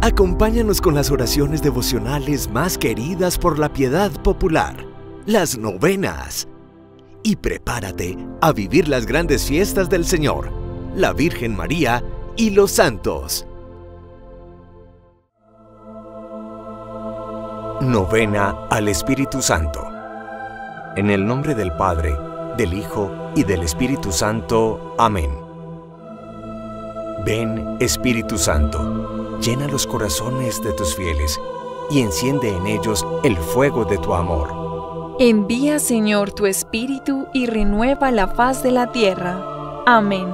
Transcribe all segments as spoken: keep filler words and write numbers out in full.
Acompáñanos con las oraciones devocionales más queridas por la piedad popular, las novenas. Y prepárate a vivir las grandes fiestas del Señor, la Virgen María y los santos. Novena al Espíritu Santo. En el nombre del Padre, del Hijo y del Espíritu Santo. Amén. Ven, Espíritu Santo, llena los corazones de tus fieles y enciende en ellos el fuego de tu amor. Envía, Señor, tu Espíritu y renueva la faz de la tierra. Amén.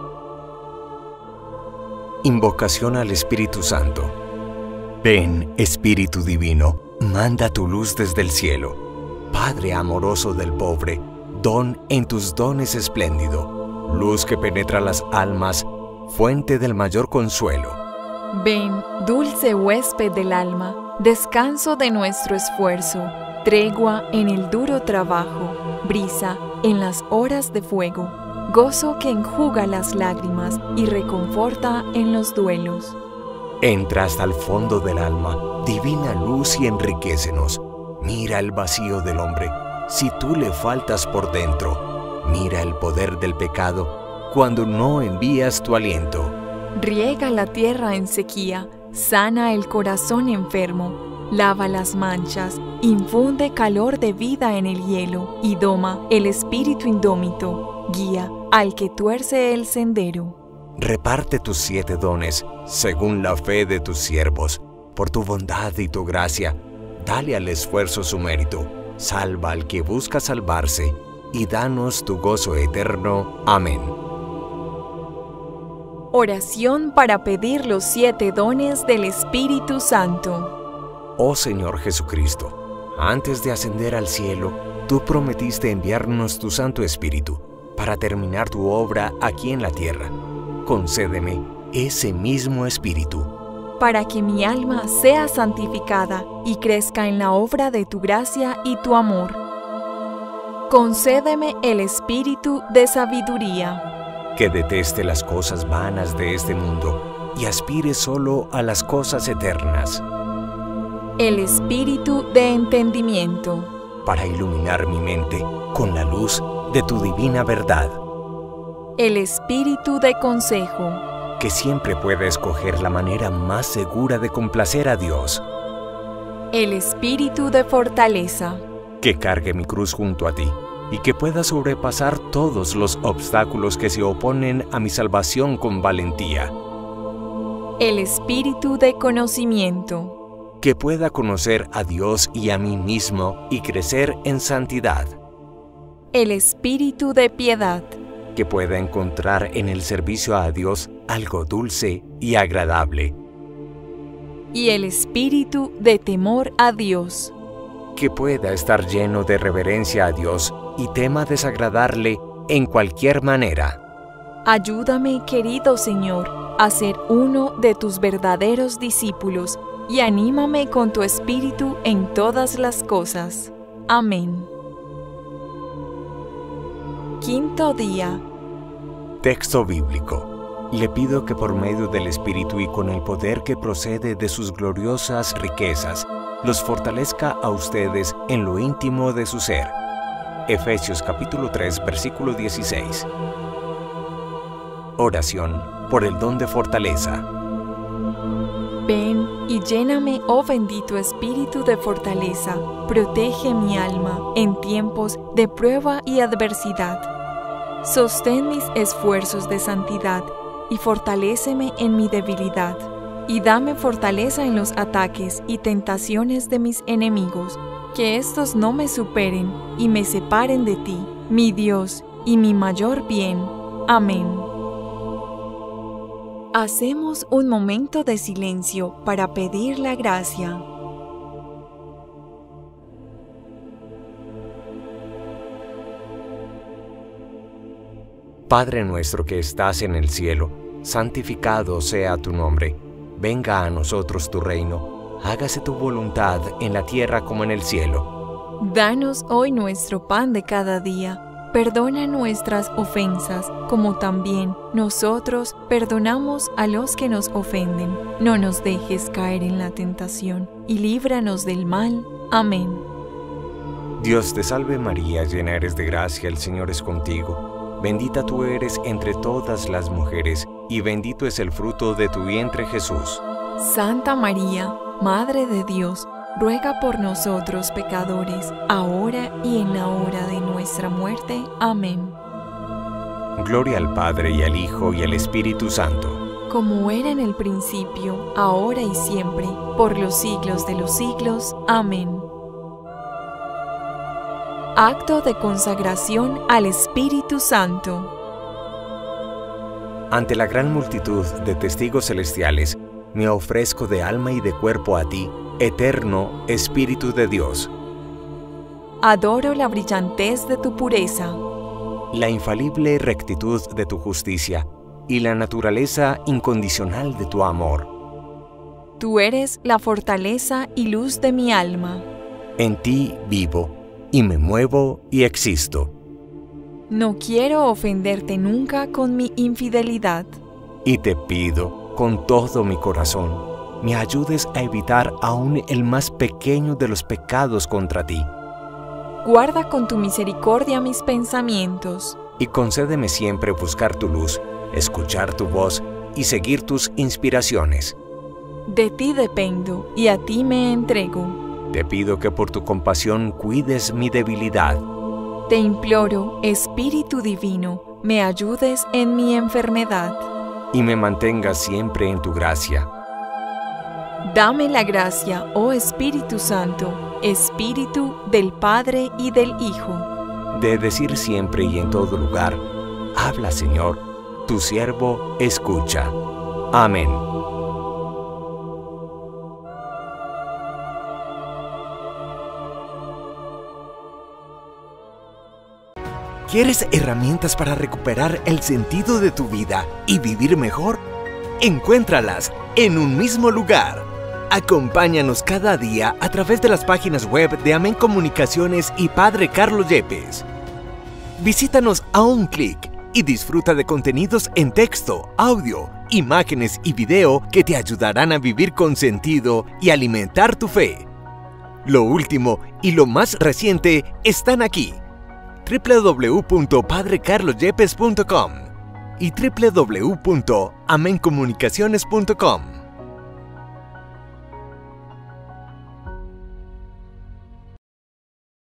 Invocación al Espíritu Santo. Ven, Espíritu Divino, manda tu luz desde el cielo. Padre amoroso del pobre, don en tus dones espléndido, luz que penetra las almas, fuente del mayor consuelo. Ven, dulce huésped del alma, descanso de nuestro esfuerzo, tregua en el duro trabajo, brisa en las horas de fuego, gozo que enjuga las lágrimas y reconforta en los duelos. Entra hasta el fondo del alma, divina luz, y enriquécenos. Mira el vacío del hombre, si tú le faltas por dentro. Mira el poder del pecado, cuando no envías tu aliento. Riega la tierra en sequía, sana el corazón enfermo, lava las manchas, infunde calor de vida en el hielo y doma el espíritu indómito, guía al que tuerce el sendero. Reparte tus siete dones, según la fe de tus siervos. Por tu bondad y tu gracia, dale al esfuerzo su mérito. Salva al que busca salvarse, y danos tu gozo eterno. Amén. Oración para pedir los siete dones del Espíritu Santo. Oh Señor Jesucristo, antes de ascender al cielo, tú prometiste enviarnos tu Santo Espíritu para terminar tu obra aquí en la tierra. Concédeme ese mismo Espíritu, para que mi alma sea santificada y crezca en la obra de tu gracia y tu amor. Concédeme el espíritu de sabiduría, que deteste las cosas vanas de este mundo y aspire solo a las cosas eternas. El espíritu de entendimiento, para iluminar mi mente con la luz de tu divina verdad. El espíritu de consejo, que siempre pueda escoger la manera más segura de complacer a Dios. El espíritu de fortaleza, que cargue mi cruz junto a ti y que pueda sobrepasar todos los obstáculos que se oponen a mi salvación con valentía. El espíritu de conocimiento, que pueda conocer a Dios y a mí mismo y crecer en santidad. El espíritu de piedad, que pueda encontrar en el servicio a Dios algo dulce y agradable. Y el espíritu de temor a Dios, que pueda estar lleno de reverencia a Dios y tema desagradarle en cualquier manera. Ayúdame, querido Señor, a ser uno de tus verdaderos discípulos y anímame con tu espíritu en todas las cosas. Amén. Quinto día. Texto bíblico. Le pido que por medio del Espíritu y con el poder que procede de sus gloriosas riquezas, los fortalezca a ustedes en lo íntimo de su ser. Efesios capítulo tres, versículo dieciséis. Oración por el don de fortaleza. Ven y lléname, oh bendito Espíritu de fortaleza. Protege mi alma en tiempos de prueba y adversidad. Sostén mis esfuerzos de santidad y fortaléceme en mi debilidad. Y dame fortaleza en los ataques y tentaciones de mis enemigos, que éstos no me superen y me separen de ti, mi Dios y mi mayor bien. Amén. Hacemos un momento de silencio para pedir la gracia. Padre nuestro que estás en el cielo, santificado sea tu nombre. Venga a nosotros tu reino. Hágase tu voluntad en la tierra como en el cielo. Danos hoy nuestro pan de cada día. perdona nuestras ofensas, como también nosotros perdonamos a los que nos ofenden. No nos dejes caer en la tentación, y líbranos del mal. Amén. Dios te salve María, llena eres de gracia, el Señor es contigo. Bendita tú eres entre todas las mujeres, y bendito es el fruto de tu vientre Jesús. Santa María, Madre de Dios, ruega por nosotros pecadores, ahora y en la hora de nuestra muerte. Amén. Gloria al Padre, y al Hijo, y al Espíritu Santo. Como era en el principio, ahora y siempre, por los siglos de los siglos. Amén. Acto de consagración al Espíritu Santo. Ante la gran multitud de testigos celestiales, me ofrezco de alma y de cuerpo a ti, eterno Espíritu de Dios. Adoro la brillantez de tu pureza, la infalible rectitud de tu justicia y la naturaleza incondicional de tu amor. Tú eres la fortaleza y luz de mi alma. En ti vivo, y me muevo y existo. No quiero ofenderte nunca con mi infidelidad. Y te pido, con todo mi corazón, me ayudes a evitar aún el más pequeño de los pecados contra ti. Guarda con tu misericordia mis pensamientos. Y concédeme siempre buscar tu luz, escuchar tu voz y seguir tus inspiraciones. De ti dependo y a ti me entrego. Te pido que por tu compasión cuides mi debilidad. Te imploro, Espíritu Divino, me ayudes en mi enfermedad. Y me mantengas siempre en tu gracia. Dame la gracia, oh Espíritu Santo, Espíritu del Padre y del Hijo, de decir siempre y en todo lugar, habla Señor, tu siervo escucha. Amén. ¿Quieres herramientas para recuperar el sentido de tu vida y vivir mejor? Encuéntralas en un mismo lugar. Acompáñanos cada día a través de las páginas web de Amén Comunicaciones y Padre Carlos Yepes. Visítanos a un clic y disfruta de contenidos en texto, audio, imágenes y video que te ayudarán a vivir con sentido y alimentar tu fe. Lo último y lo más reciente están aquí. doble u doble u doble u punto padre carlos yepes punto com y doble u doble u doble u punto amén comunicaciones punto com.